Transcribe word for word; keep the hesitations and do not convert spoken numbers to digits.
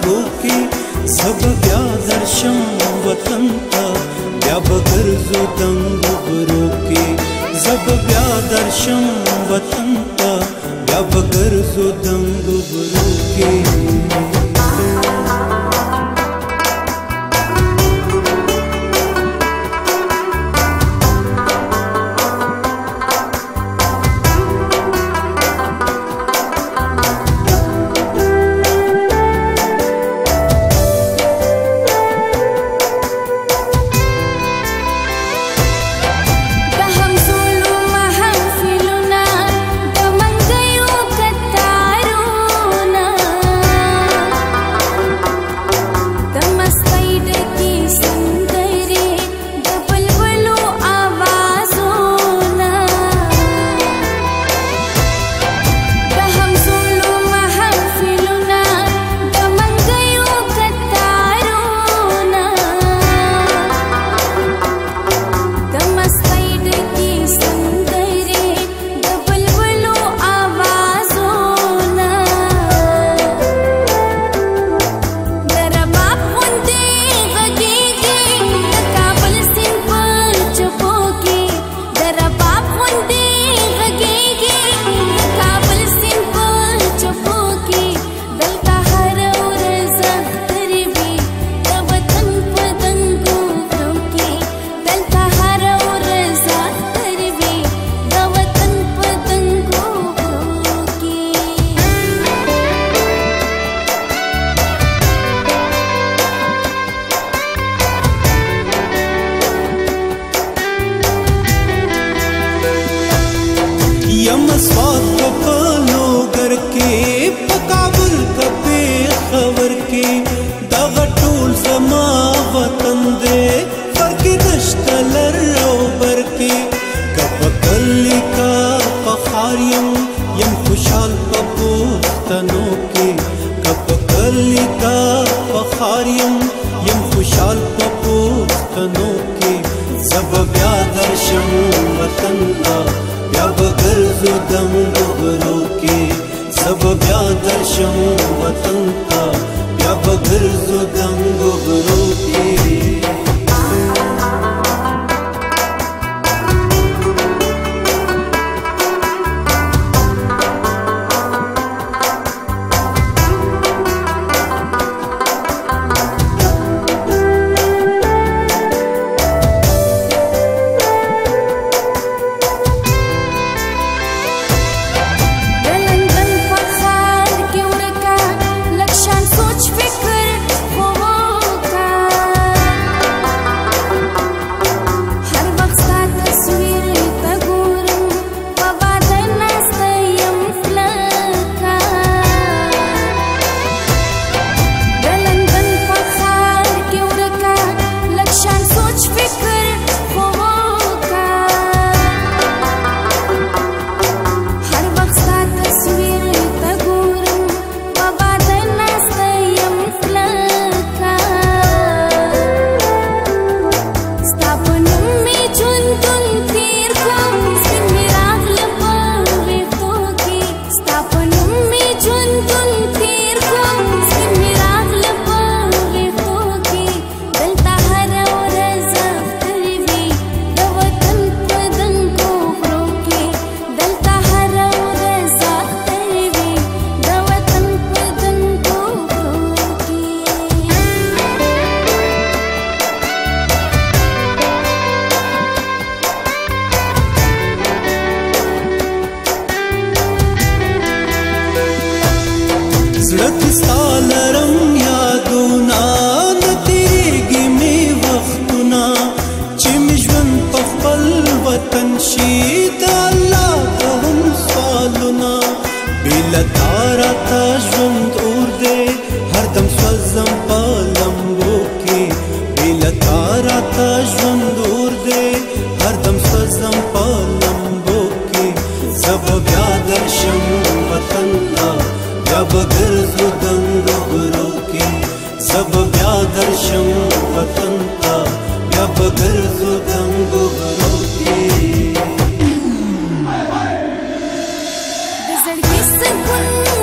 صحو کې زب بیا درشم وطن ته بیا بګرځو دنګو غرو کې زب بیا درشم وطن ته بیا بګرځو دنګو غرو کې یم سواد په لوګر کې په کابل کې خبر کې دا ټول زما وطن دې فرق نشته لر او بر کې کپ کلی کا فخاریم یم خوشحال په پښتنو کې کپ کلی کا فخاریم یم خوشحال په پښتنو کې زب بیا درشم وطن ته بیا بګرځو دنګو غرو کې زب بیا درشم وطن ته بیا بګرځو دنګو غرو کې ستالرم یادونا نتیریږي می وختونه چې می ژوند په خپل وطن شي د الله په هم سوالونه بېله تا راته ژوند اور دی هردم سوځم په لمبو کې بېله تا راته ژوند اور دی هردم سوځم په لمبو کې زه به بیا درشم وطن ته بیا بګرځو دنګو غرو کې زه به بیا درشم وطن ته بیا بګرځو دنګو غرو کې د زړګي سکون